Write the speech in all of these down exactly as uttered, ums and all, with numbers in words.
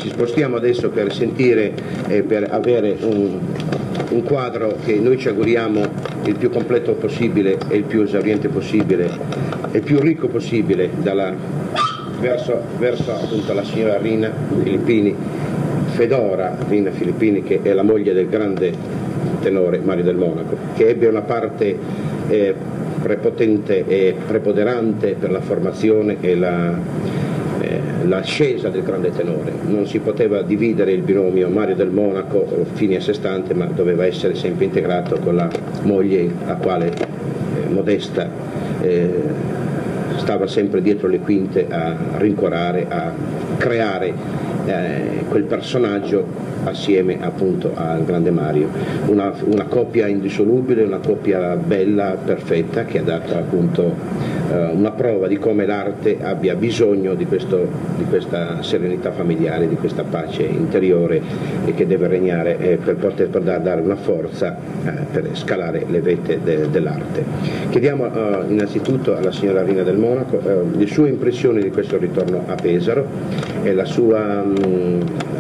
ci spostiamo adesso per sentire e per avere un, un quadro che noi ci auguriamo il più completo possibile e il più esauriente possibile e il più ricco possibile dalla, verso, verso appunto la signora Rina Filippini, Fedora Rina Filippini, che è la moglie del grande tenore Mario del Monaco, che ebbe una parte eh, prepotente e preponderante per la formazione e la l'ascesa del grande tenore. Non si poteva dividere il binomio Mario del Monaco fine a sé stante, ma doveva essere sempre integrato con la moglie, la quale eh, Modesta eh, stava sempre dietro le quinte a rincuorare, a creare eh, quel personaggio assieme appunto al grande Mario, una, una coppia indissolubile, una coppia bella, perfetta, che ha dato appunto eh, una prova di come l'arte abbia bisogno di, questo, di questa serenità familiare, di questa pace interiore e che deve regnare eh, per poter per dare una forza eh, per scalare le vette de, dell'arte. Chiediamo eh, innanzitutto alla signora Rina del Monaco eh, le sue impressioni di questo ritorno a Pesaro e la sua mh,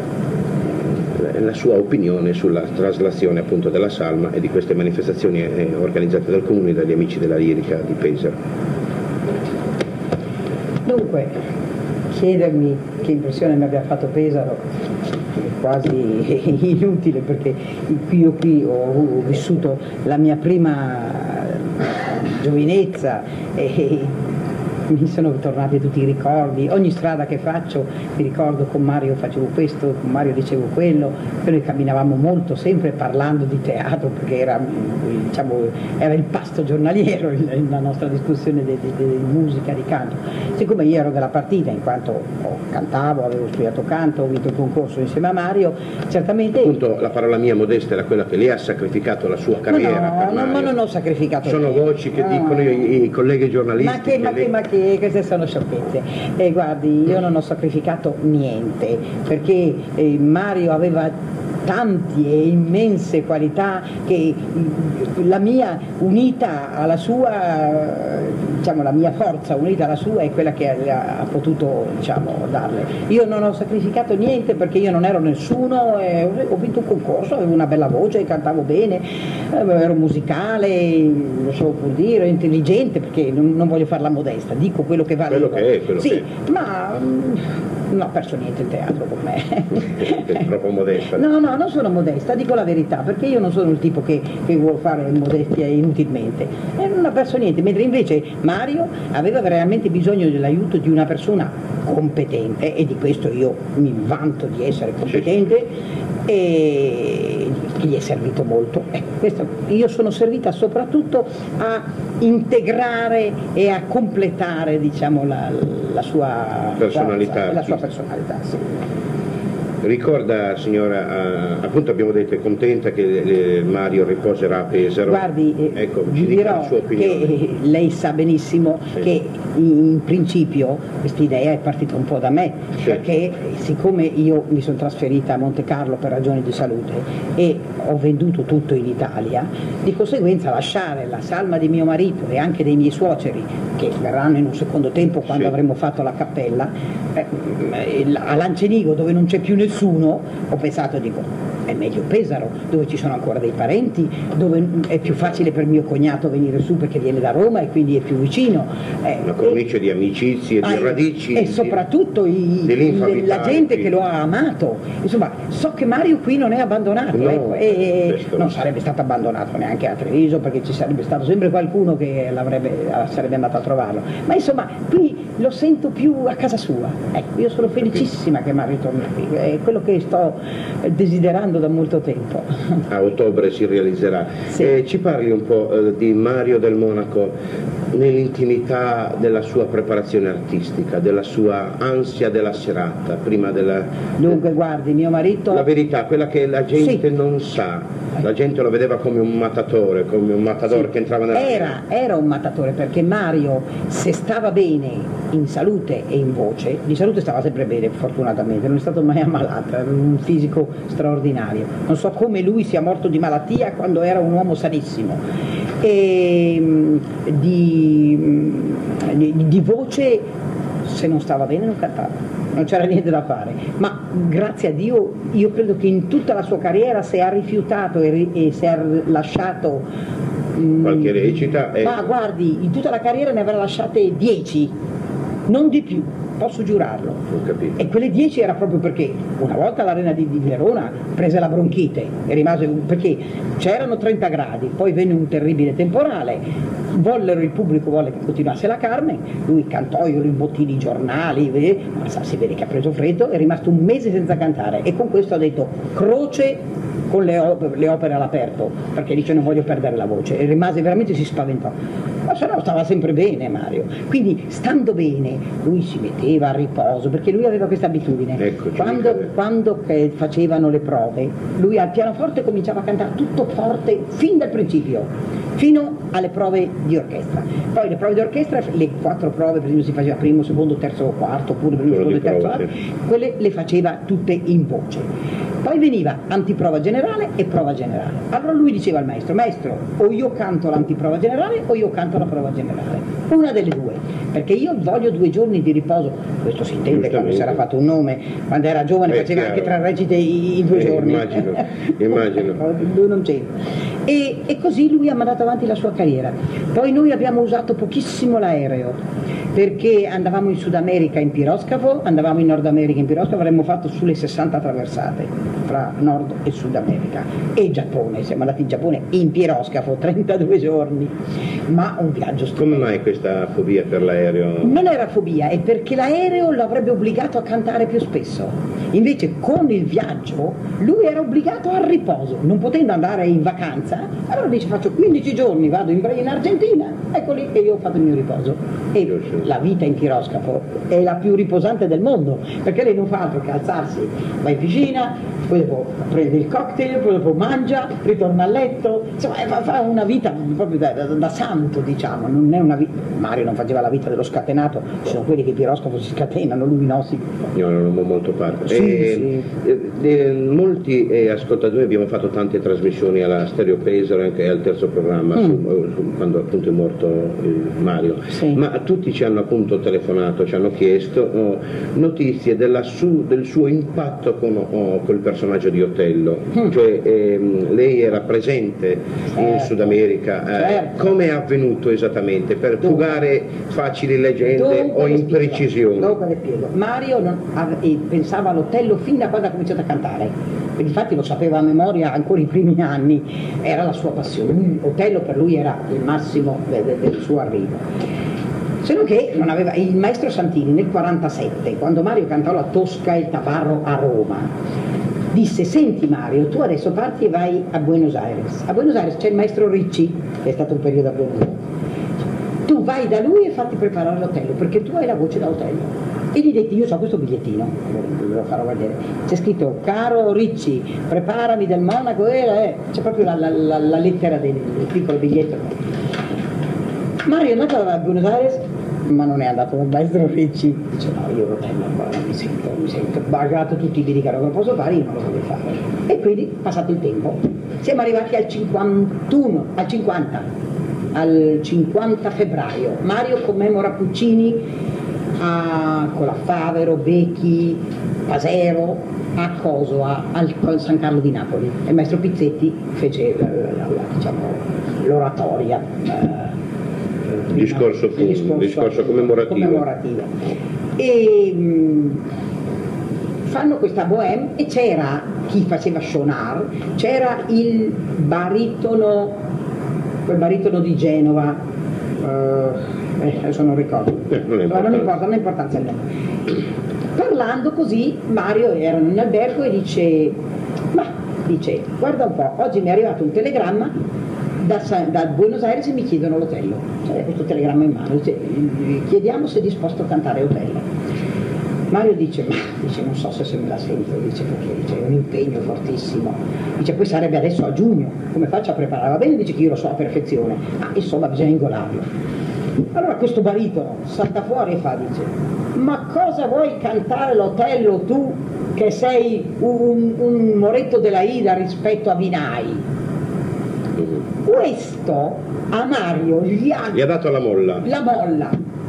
la sua opinione sulla traslazione appunto della salma e di queste manifestazioni eh, organizzate dal Comune e dagli amici della lirica di Pesaro. Dunque, chiedermi che impressione mi abbia fatto Pesaro è quasi inutile, perché qui io qui ho, ho vissuto la mia prima giovinezza e mi sono tornati tutti i ricordi. Ogni strada che faccio mi ricordo con Mario facevo questo, con Mario dicevo quello, e noi camminavamo molto, sempre parlando di teatro, perché era, diciamo, era il pasto giornaliero la nostra discussione di, di, di musica, di canto. Siccome io ero della partita, in quanto oh, cantavo, avevo studiato canto, ho vinto il concorso insieme a Mario, certamente... Appunto la parola mia modesta era quella che lei ha sacrificato la sua carriera. No, no, per Mario. ma non ho sacrificato. Sono niente. voci che no. dicono i, i colleghi giornalisti. Ma che, ma che, ma che queste sono sciocchezze. Eh, guardi, io non ho sacrificato niente, perché eh, Mario aveva tanti e immense qualità che la mia unita alla sua, diciamo la mia forza unita alla sua è quella che ha, ha potuto, diciamo, darle. Io non ho sacrificato niente perché io non ero nessuno, eh, ho vinto un concorso, avevo una bella voce, cantavo bene, eh, ero musicale, lo so pur dire, ero intelligente, perché non, non voglio farla modesta, dico quello che vale. Quello che è, quello sì, che è. ma non ho perso niente in teatro con me. È troppo modesta. No, no, non sono modesta, dico la verità, perché io non sono il tipo che, che vuole fare modestia inutilmente, e non ho perso niente, mentre invece Mario aveva veramente bisogno dell'aiuto di una persona competente, e di questo io mi vanto di essere competente, e che gli è servito molto. Eh, questo, io sono servita soprattutto a integrare e a completare, diciamo, la, la sua personalità, la sua personalità, sì. Ricorda, signora, eh, appunto abbiamo detto è contenta che eh, Mario riposerà a Pesaro. Guardi, eh, ecco, vi ci dica dirò la sua opinione. che lei sa benissimo sì. che in principio questa idea è partita un po' da me, sì. perché siccome io mi sono trasferita a Monte Carlo per ragioni di salute e ho venduto tutto in Italia, di conseguenza lasciare la salma di mio marito e anche dei miei suoceri, che verranno in un secondo tempo quando sì. avremo fatto la cappella, eh, a Lancenigo, dove non c'è più nessuno, ho pensato, dico, è meglio Pesaro, dove ci sono ancora dei parenti, dove è più facile per mio cognato venire su perché viene da Roma e quindi è più vicino. Eh, Una cornice e, di amicizie, di ah, radici. E soprattutto i, di la gente che lo ha amato. Insomma, so che Mario qui non è abbandonato, no, ecco, e non no. sarebbe stato abbandonato neanche a Treviso, perché ci sarebbe stato sempre qualcuno che sarebbe andato a trovarlo. Ma insomma, qui lo sento più a casa sua. Ecco, io sono felicissima che Mario torni qui, è quello che sto desiderando da molto tempo. A ottobre si realizzerà. Sì. Eh, ci parli un po' eh, di Mario del Monaco nell'intimità della sua preparazione artistica, della sua ansia della serata, prima della... Dunque, guardi, mio marito... La verità, quella che la gente sì. non sa. La gente lo vedeva come un mattatore, come un matador sì. che entrava nella... Era, era un mattatore, perché Mario, se stava bene in salute e in voce, di salute stava sempre bene, fortunatamente, non è stato mai ammalato, era un fisico straordinario. Non so come lui sia morto di malattia quando era un uomo sanissimo. E di, di, di voce, se non stava bene non cantava, non c'era niente da fare, ma grazie a Dio, io credo che in tutta la sua carriera, se ha rifiutato e, ri, e se ha lasciato qualche recita, ma ecco. guardi, in tutta la carriera ne avrà lasciate dieci, non di più, posso giurarlo. Ho capito. E quelle dieci era proprio perché una volta l'Arena di, di Verona prese la bronchite e rimase perché c'erano trenta gradi, poi venne un terribile temporale, vollero, il pubblico volle che continuasse la Carmen, lui cantò, io rimbottini i giornali, eh, ma sa, si vede che ha preso freddo, è rimasto un mese senza cantare e con questo ha detto croce con le opere, le opere all'aperto, perché dice non voglio perdere la voce, e rimase veramente, si spaventò, ma se no stava sempre bene Mario, quindi stando bene lui si metteva a riposo, perché lui aveva questa abitudine, Eccoci, quando, quando che facevano le prove lui al pianoforte cominciava a cantare tutto forte fin dal principio, fino alle prove di orchestra, poi le prove di orchestra, le quattro prove, per esempio si faceva primo, secondo, terzo, quarto, oppure primo, secondo e terzo, prova, sì. Quelle le faceva tutte in voce. Poi veniva antiprova generale e prova generale. Allora lui diceva al maestro, maestro, o io canto l'antiprova generale o io canto la prova generale. Una delle due, perché io voglio due giorni di riposo. Questo si intende quando si era fatto un nome, quando era giovane Beh, faceva chiaro. anche tre recite in due Eh, giorni. immagino, immagino. Lui non c'entra. E, e così lui ha mandato avanti la sua carriera. Poi noi abbiamo usato pochissimo l'aereo, perché andavamo in Sud America in piroscafo, andavamo in Nord America in piroscafo, avremmo fatto sulle sessanta traversate fra Nord e Sud America e Giappone, siamo andati in Giappone in piroscafo, trentadue giorni, ma un viaggio stupendo. Come mai questa fobia per l'aereo? Non era fobia, è perché l'aereo l'avrebbe obbligato a cantare più spesso, invece con il viaggio lui era obbligato al riposo, non potendo andare in vacanza, allora dice faccio quindici giorni, vado in, in Argentina, ecco lì che io ho fatto il mio riposo. E la vita in piroscafo è la più riposante del mondo, perché lei non fa altro che alzarsi, va in piscina, poi dopo prende il cocktail, poi dopo mangia, ritorna a letto, insomma fa una vita proprio da, da, da santo, diciamo, non è una vita. Mario non faceva la vita dello scatenato, ci sono quelli che in piroscafo si scatenano, lui no, si... Io non ho molto parte. Sì, eh, sì. eh, eh, molti eh, ascoltatori, abbiamo fatto tante trasmissioni alla Stereo Pesaro e anche al terzo programma, Mm. su, su, quando appunto è morto eh, Mario, Sì. ma tutti ci hanno appunto telefonato, ci hanno chiesto oh, notizie della su, del suo impatto con, oh, col personaggio di Otello, Mm. cioè ehm, lei era presente in Certo. Sud America, eh, Certo. come è avvenuto esattamente? Per Dunque. fugare facili leggende Dunque o le spiego, imprecisioni? Dopo le spiego. Mario non ave- eh, pensava all'Otello fin da quando ha cominciato a cantare. Infatti lo sapeva a memoria ancora i primi anni, era la sua passione. Otello per lui era il massimo de- de- del suo arrivo. Se non che non aveva, il maestro Santini nel quarantasette, quando Mario cantò la Tosca e il Tabarro a Roma, disse: senti Mario, tu adesso parti e vai a Buenos Aires. A Buenos Aires c'è il maestro Ricci, che è stato un periodo a Buenos Aires. Tu vai da lui e fatti preparare l'Otello, perché tu hai la voce da Otello. E gli detti: io ho questo bigliettino, ve lo farò vedere, c'è scritto: caro Ricci, preparami del Monaco, e eh, c'è proprio la, la, la, la lettera del, del piccolo biglietto. Mario è andato a Buenos Aires, ma non è andato dal maestro Ricci, dice: no, io l'Otello ancora non mi sento, mi sento bagato, tutti mi dicono che lo posso fare, io non lo voglio fare. E quindi, passato il tempo, siamo arrivati al cinquantuno, al cinquanta, al cinquanta febbraio. Mario commemora Puccini a Colafavero, Becchi, Pasero, a Coso, a, al San Carlo di Napoli. E il maestro Pizzetti fece la, la, la, diciamo, l'oratoria. Il discorso, fu, il discorso, discorso commemorativo. commemorativo. E mh, fanno questa bohème e c'era chi faceva Schonar, c'era il baritono, quel baritono di Genova, uh, eh, adesso non ricordo, eh, non, è non importa, non ha importanza il nome. Parlando così, Mario erano in albergo e dice: ma dice, guarda un po', oggi mi è arrivato un telegramma da, da Buenos Aires e mi chiedono l'Otello. C'è questo telegramma in mano, dice: chiediamo se è disposto a cantare Otello. Mario dice: ma dice, non so se, se me la sento, dice, perché dice, è un impegno fortissimo, dice, poi sarebbe adesso a giugno, come faccio a preparare? Va bene, dice che io lo so a perfezione, ma insomma bisogna ingolarlo. Allora questo baritono salta fuori e fa, dice: ma cosa vuoi cantare l'Otello tu che sei un, un moretto della Ida rispetto a Vinai? Questo a Mario gli ha, gli ha dato la molla. la molla,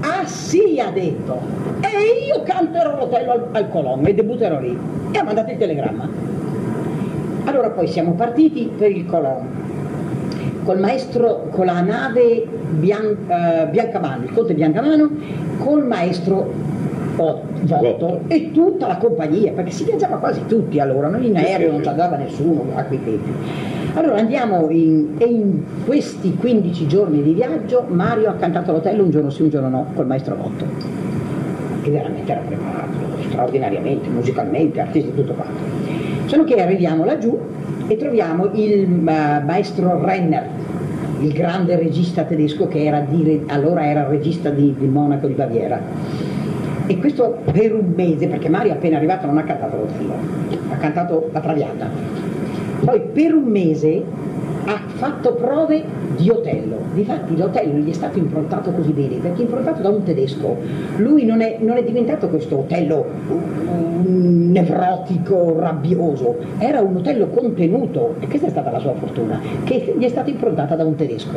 ah sì, ha detto, e io canterò l'Otello al, al Colombo e debutterò lì. E ha mandato il telegramma. Allora poi siamo partiti per il Colombo col maestro, con la nave Bian, uh, Biancamano, il conte Biancamano, col maestro Votto e tutta la compagnia, perché si viaggiava quasi tutti allora, non in aereo non ci andava nessuno a quei tempi. Allora andiamo in, e in questi quindici giorni di viaggio Mario ha cantato l'Otello un giorno sì un giorno no col maestro Votto, e veramente era preparato straordinariamente, musicalmente, artisti, tutto quanto. Solo che arriviamo laggiù e troviamo il uh, maestro Renner, il grande regista tedesco che era di, allora era regista di, di Monaco di Baviera. E questo per un mese, perché Mario appena arrivato non ha cantato l'Otello, ha cantato la Traviata. Poi per un mese ha fatto prove di Otello. Difatti l'Otello gli è stato improntato così bene, perché è improntato da un tedesco. Lui non è, non è diventato questo Otello um, nevrotico, rabbioso, era un Otello contenuto, e questa è stata la sua fortuna, che gli è stata improntata da un tedesco.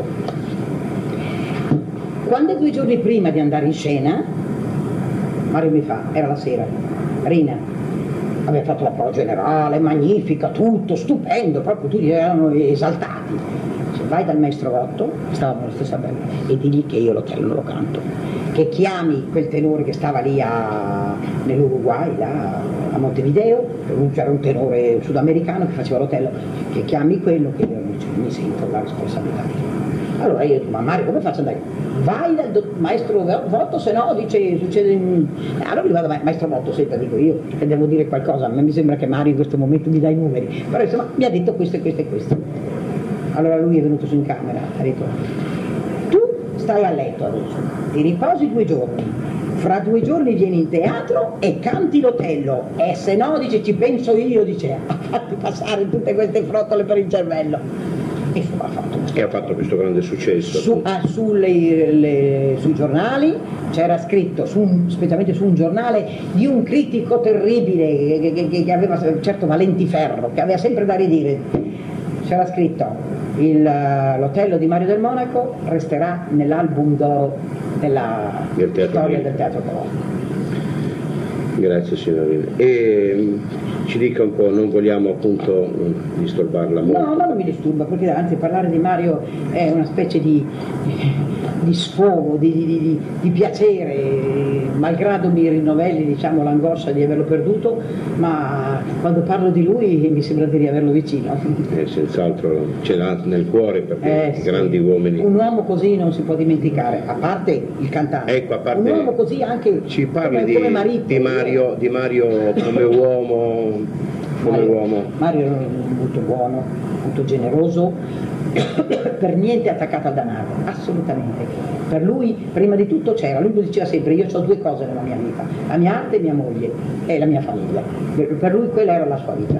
Quando due giorni prima di andare in scena, Mario mi fa, era la sera, Rina, aveva fatto la prova generale, magnifica, tutto, stupendo, proprio tutti erano esaltati. Dice, vai dal maestro Votto, stavamo alla stessa bella, e digli che io l'Otello non lo canto, che chiami quel tenore che stava lì a, nell'Uruguay, là, a Montevideo, c'era un tenore sudamericano che faceva l'Otello, che chiami quello che io non mi sento la responsabilità. Allora io dico, ma Mario come faccio ad andare? Vai dal maestro Votto, se no dice succede in... allora gli vado, maestro Votto, senta, dico io che devo dire qualcosa, a me mi sembra che Mario in questo momento mi dà i numeri, però insomma mi ha detto questo e questo e questo. Allora lui è venuto su in camera, ha detto, tu stai a letto adesso, ti riposi due giorni, fra due giorni vieni in teatro e canti l'Otello, e se no, dice, ci penso io, dice, a farti passare tutte queste frottole per il cervello. E ha fatto, e ha fatto questo grande successo. Su, ah, sulle, le, sui giornali c'era scritto, su, specialmente su un giornale di un critico terribile che, che, che aveva un certo Valentiferro, che aveva sempre da ridire, c'era scritto l'Otello di Mario del Monaco resterà nell'album d'oro della del storia del teatro Colombo. Grazie signorina. E ci dica un po', non vogliamo appunto disturbarla molto. No, ma non mi disturba, perché anzi parlare di Mario è una specie di, di sfogo, di, di, di, di piacere, malgrado mi rinnovelli, diciamo, l'angoscia di averlo perduto, ma quando parlo di lui mi sembra di riaverlo vicino. Eh, senz'altro ce l'ha nel cuore, perché eh, grandi sì. uomini. Un uomo così non si può dimenticare, a parte il cantante. Ecco, a parte, un uomo così anche ci parli come, di, come marito, di, Mario, di Mario come uomo. Come Mario, uomo. Mario era molto buono, molto generoso, per niente attaccato al denaro, assolutamente. Per lui, prima di tutto c'era, lui lo diceva sempre, io ho due cose nella mia vita, la mia arte e mia moglie, e la mia famiglia. Per lui quella era la sua vita.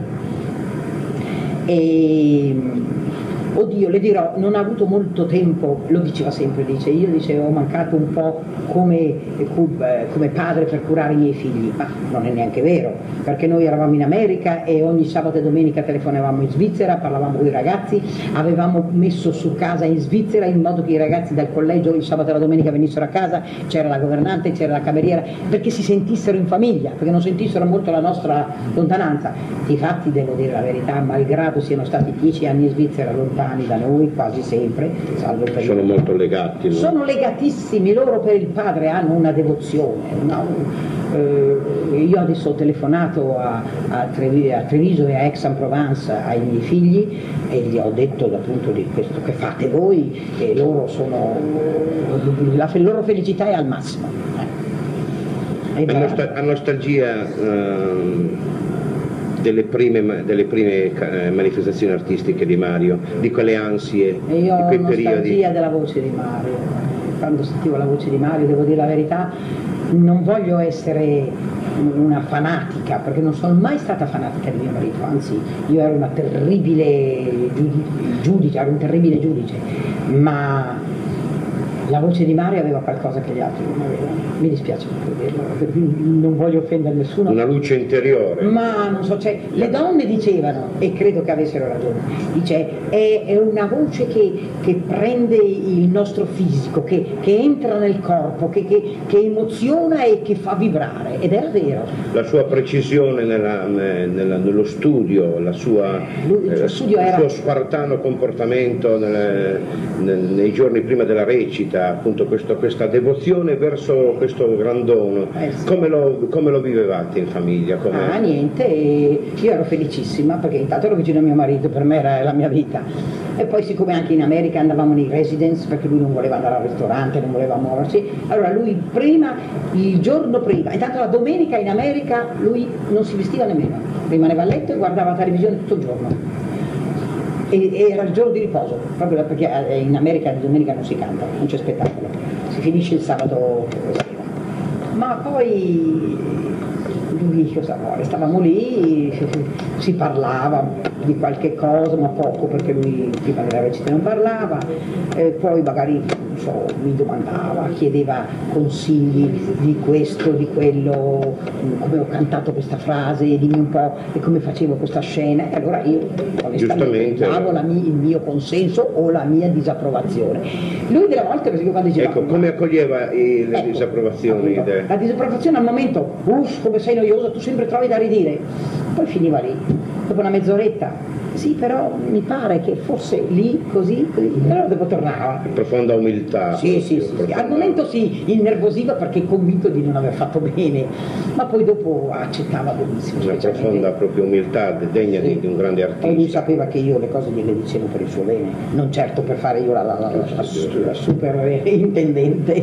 E, oddio, le dirò, non ha avuto molto tempo, lo diceva sempre, dice, io dicevo, ho mancato un po' come, come padre per curare i miei figli, ma non è neanche vero, perché noi eravamo in America e ogni sabato e domenica telefonavamo in Svizzera, parlavamo con i ragazzi, avevamo messo su casa in Svizzera in modo che i ragazzi dal collegio il sabato e la domenica venissero a casa, c'era la governante, c'era la cameriera, perché si sentissero in famiglia, perché non sentissero molto la nostra lontananza. Difatti devo dire la verità, malgrado siano stati dieci anni in Svizzera lontani da noi quasi sempre, salvo il periodo. Sono molto legati. No? Sono legatissimi, loro per il padre hanno una devozione. Una, eh, io adesso ho telefonato a, a, Trevi, a Treviso e a Aix-en-Provence ai miei figli e gli ho detto appunto di questo che fate voi, e loro sono, la loro felicità è al massimo. Eh. A, nostal a nostalgia uh, delle prime, delle prime eh, manifestazioni artistiche di Mario, di quelle ansie, e io di quei ho nostalgia periodi. della voce di Mario. Quando sentivo la voce di Mario, devo dire la verità, non voglio essere una fanatica, perché non sono mai stata fanatica di mio marito, anzi io ero una terribile giudice, ero un terribile giudice, ma La voce di Mario aveva qualcosa che gli altri non avevano, mi dispiace per dirlo, non voglio offendere nessuno. Una luce interiore. Ma non so, cioè, le donne dicevano, e credo che avessero ragione, dice, è, è una voce che, che prende il nostro fisico, che, che entra nel corpo, che, che, che emoziona e che fa vibrare, ed era vero. La sua precisione nella, nella, nello studio, la sua, Lui, il, eh, studio il era... suo spartano comportamento nel, nel, nei giorni prima della recita, appunto questo, questa devozione verso questo grandono, eh sì. come, lo, come lo vivevate in famiglia? Come... Ah niente, io ero felicissima perché intanto ero vicino a mio marito, per me era la mia vita, e poi siccome anche in America andavamo nei residence perché lui non voleva andare al ristorante, non voleva muoversi, allora lui prima, il giorno prima, intanto la domenica in America lui non si vestiva nemmeno, rimaneva a letto e guardava la televisione tutto il giorno. E era il giorno di riposo, proprio perché in America di domenica non si canta, non c'è spettacolo, si finisce il sabato sera. Ma poi lui cosa vuole? Stavamo lì, si parlava di qualche cosa, ma poco, perché lui prima della recita non parlava, eh, poi magari non so, mi domandava, chiedeva consigli di questo, di quello, come ho cantato questa frase, dimmi un po' e come facevo questa scena, e allora io onestamente davo la mia, il mio consenso o la mia disapprovazione. Lui delle volte, per esempio, quando diceva... Ecco, come accoglieva i, le ecco, disapprovazioni? Appunto, de... La disapprovazione al momento, uff, come sei noiosa, tu sempre trovi da ridire, poi finiva lì, dopo una mezz'oretta. Sì, però mi pare che fosse lì, così, così, però dopo tornava. Profonda umiltà. Sì, sì, sì, sì. Al momento si innervosiva perché convinto di non aver fatto bene, ma poi dopo accettava benissimo. Una profonda proprio umiltà, degna sì. di, di un grande artista. Poi lui sapeva che io le cose gliele dicevo per il suo bene, non certo per fare io la, la, la, la, la, la super intendente,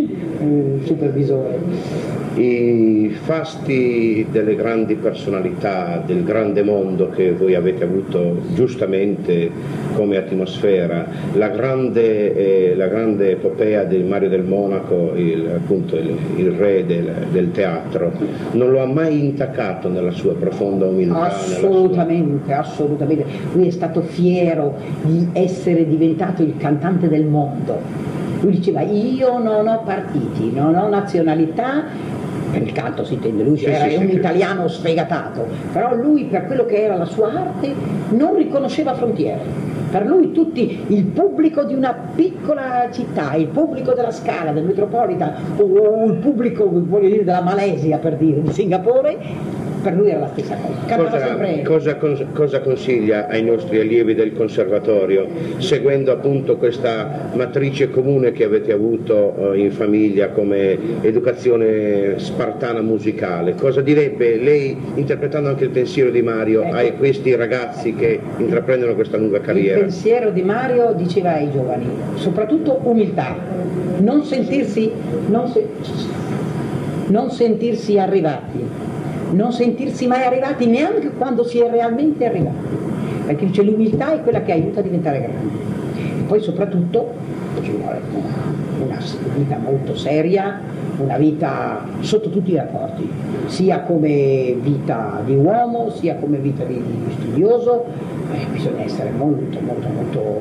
supervisore. I fasti delle grandi personalità, del grande mondo che voi avete avuto giustamente come atmosfera, la grande, eh, la grande epopea di Mario del Monaco, il, appunto il, il re del, del teatro, non lo ha mai intaccato nella sua profonda umiltà? Assolutamente, sua... assolutamente. Lui è stato fiero di essere diventato il cantante del mondo. Lui diceva io non ho partiti, non ho nazionalità, per il canto si intende, lui sì, era sì, un sì, italiano sfegatato, però lui per quello che era la sua arte non riconosceva frontiere. Per lui tutti, il pubblico di una piccola città, il pubblico della Scala, del Metropolitan, o il pubblico, voglio dire, della Malesia, per dire, di Singapore, per lui era la stessa cosa. Cosa, sempre... cosa, cosa consiglia ai nostri allievi del conservatorio, seguendo appunto questa matrice comune che avete avuto in famiglia come educazione spartana musicale? Cosa direbbe lei, interpretando anche il pensiero di Mario, ecco, a questi ragazzi che intraprendono questa lunga carriera? Il pensiero di Mario diceva ai giovani, soprattutto umiltà, non sentirsi, non se... non sentirsi arrivati, non sentirsi mai arrivati neanche quando si è realmente arrivati, perché dice l'umiltà è quella che aiuta a diventare grandi. E poi soprattutto ci vuole una vita molto seria, una vita sotto tutti i rapporti, sia come vita di uomo, sia come vita di studioso, eh, bisogna essere molto molto molto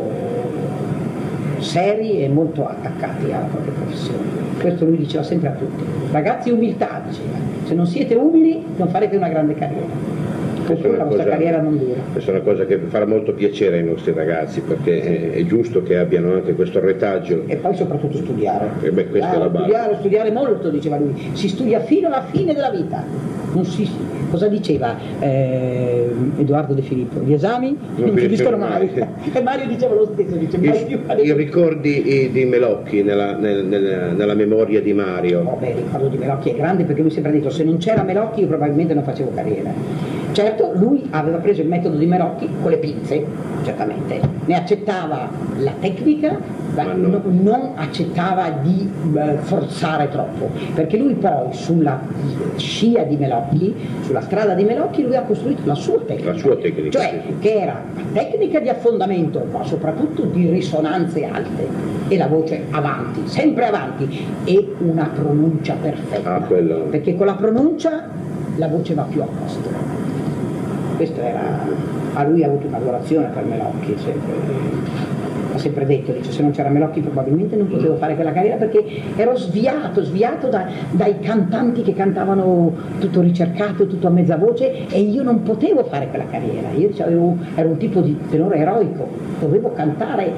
seri e molto attaccati alla propria professione. Questo lui diceva sempre a tutti. Ragazzi, umiltà, diceva. Se non siete umili non farete una grande carriera. Oppure la vostra cosa, carriera non dura. Questa è una cosa che farà molto piacere ai nostri ragazzi, perché è, è giusto che abbiano anche questo retaggio. E poi soprattutto studiare. E beh, questa ah, è la base. Studiare, studiare molto, diceva lui. Si studia fino alla fine della vita. Non si, cosa diceva eh, Edoardo De Filippo? Gli esami non, non finiscono mai. E Mario diceva lo stesso, dice, mai più. I ricordi di Melocchi nella, nel, nel, nella memoria di Mario? Oh, beh, il ricordo di Melocchi è grande, perché lui sempre ha detto se non c'era Melocchi io probabilmente non facevo carriera. Certo, lui aveva preso il metodo di Melocchi con le pinze, certamente, ne accettava la tecnica, ma no. no, non accettava di eh, forzare troppo, perché lui poi sulla scia di Melocchi, sulla strada di Melocchi, lui ha costruito la sua tecnica, la sua tecnica cioè sì. che era la tecnica di affondamento, ma soprattutto di risonanze alte e la voce avanti, sempre avanti, e una pronuncia perfetta, ah, perché con la pronuncia la voce va più a posto. Questo era, a lui ha avuto un'adorazione per Melocchi, sempre, ha sempre detto, dice, se non c'era Melocchi probabilmente non potevo fare quella carriera perché ero sviato, sviato da, dai cantanti che cantavano tutto ricercato, tutto a mezza voce, e io non potevo fare quella carriera, io avevo, ero un tipo di tenore eroico, dovevo cantare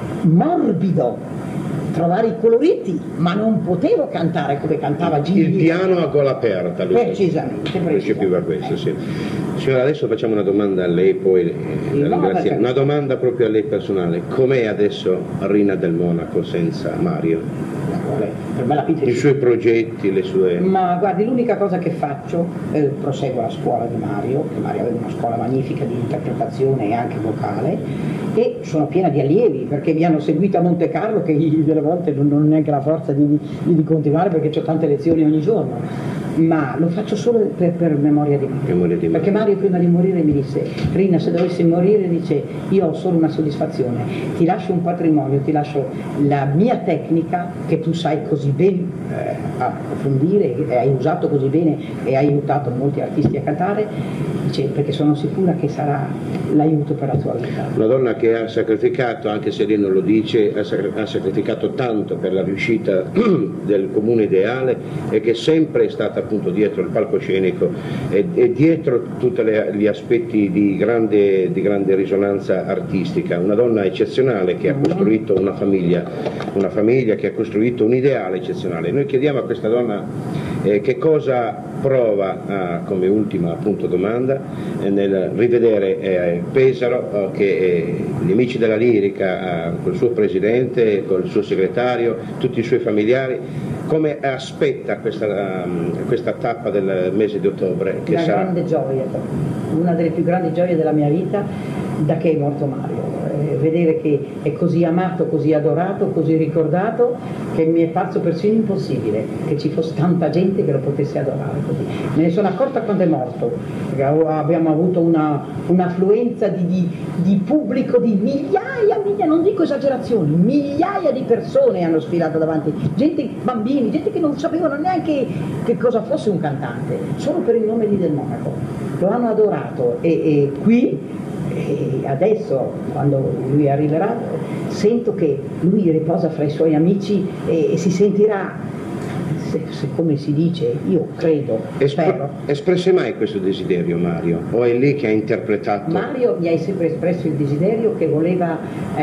morbido, trovare i coloriti, ma non potevo cantare come cantava Gigi. Il piano a gola aperta. Precisamente, precisamente. questo, sì. Signora, adesso facciamo una domanda a lei, poi eh, la ringraziamo. Una domanda proprio a lei personale. Com'è adesso Rina del Monaco senza Mario? Per me la I suoi progetti, le sue... Ma guardi, l'unica cosa che faccio, eh, proseguo la scuola di Mario, che Mario aveva una scuola magnifica di interpretazione e anche vocale, e sono piena di allievi perché mi hanno seguito a Monte Carlo, che delle volte non ho neanche la forza di, di, di continuare perché ho tante lezioni ogni giorno, ma lo faccio solo per, per memoria di Mario. Memoria di Mario. Perché Mario prima di morire mi disse: Rina, se dovessi morire, dice, io ho solo una soddisfazione, ti lascio un patrimonio, ti lascio la mia tecnica che tu sai così bene eh, approfondire, e hai usato così bene e hai aiutato molti artisti a cantare, dice, perché sono sicura che sarà l'aiuto per la tua vita. Una donna che ha sacrificato, anche se lei non lo dice, ha sacrificato tanto per la riuscita del comune ideale, e che sempre è stata appunto dietro il palcoscenico e, e dietro tutti gli aspetti di grande, di grande risonanza artistica. Una donna eccezionale che ha costruito una famiglia, una famiglia che ha costruito un ideale eccezionale. Noi chiediamo a questa donna eh, che cosa prova, ah, come ultima appunto domanda, eh, nel rivedere eh, Pesaro, eh, che eh, gli amici della lirica, eh, col suo presidente, col suo segretario, tutti i suoi familiari, come aspetta questa, um, questa tappa del mese di ottobre? Che una sarà... grande gioia, una delle più grandi gioie della mia vita da che è morto Mario, eh, vedere che è così amato, così adorato, così ricordato, che mi è parso persino impossibile che ci fosse tanta gente che lo potesse adorare così. Me ne sono accorta quando è morto, perché abbiamo avuto una, un'affluenza di, di, di pubblico di migliaia, migliaia, non dico esagerazioni, migliaia di persone hanno sfilato davanti, gente, bambini, gente che non sapevano neanche che cosa fosse un cantante, solo per il nome di Del Monaco, lo hanno adorato, e, e qui e adesso, quando lui arriverà, sento che lui riposa fra i suoi amici e, e si sentirà, se, se, come si dice, io credo, Espr- spero. Espresse mai questo desiderio Mario? O è lì che ha interpretato? Mario mi ha sempre espresso il desiderio che voleva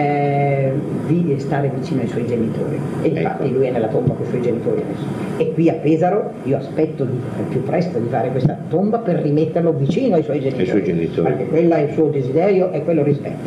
eh, di stare vicino ai suoi genitori, e infatti ecco. Lui è nella tomba con i suoi genitori adesso, e qui a Pesaro io aspetto di, più presto di fare questa tomba per rimetterlo vicino ai suoi genitori, ai suoi genitori. Perché quello è il suo desiderio e quello rispetto.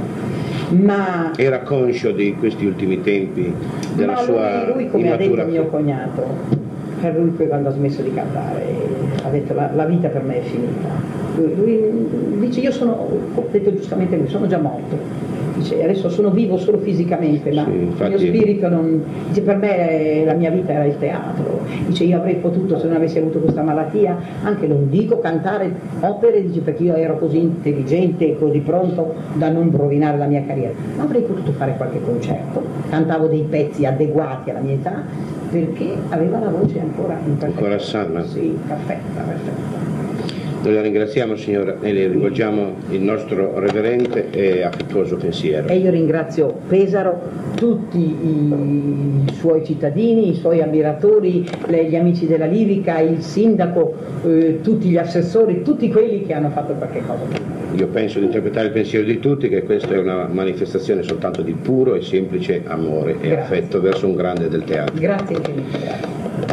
Ma era conscio di questi ultimi tempi della ma sua lui, lui come ha detto mio fe- cognato, per lui poi quando ha smesso di cantare ha detto la, la vita per me è finita, lui, lui dice io sono, ho detto giustamente lui, sono già morto, dice adesso sono vivo solo fisicamente, ma sì, infatti... il mio spirito non, dice per me la mia vita era il teatro, dice io avrei potuto, se non avessi avuto questa malattia, anche non dico cantare opere, dice perché io ero così intelligente e così pronto da non rovinare la mia carriera, ma avrei potuto fare qualche concerto, cantavo dei pezzi adeguati alla mia età, perché aveva la voce ancora imperfetta. Ancora sana. Sì, perfetta, perfetta. Noi la ringraziamo signora e le rivolgiamo il nostro reverente e affettuoso pensiero. E io ringrazio Pesaro, tutti i suoi cittadini, i suoi ammiratori, le, gli amici della lirica, il sindaco, eh, tutti gli assessori, tutti quelli che hanno fatto qualche cosa per noi. Io penso di interpretare il pensiero di tutti che questa è una manifestazione soltanto di puro e semplice amore e Grazie. affetto verso un grande del teatro. Grazie infinite.